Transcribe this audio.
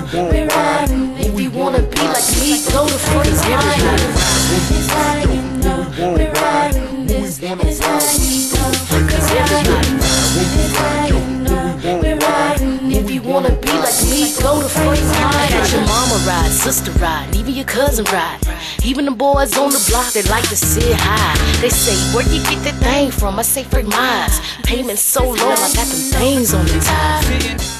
we're riding. If you wanna be like me, go to front line. It's how you know we're riding. It's how you know. Cause everybody it's how you know we're riding. If you wanna be like me, go to front line. Got your mama ride, sister ride, and even your cousin ride. Even the boys on the block, they like to sit high. They say, where you get that thing from? I say, Frank Myers. Payment so low, I got them things on the tie.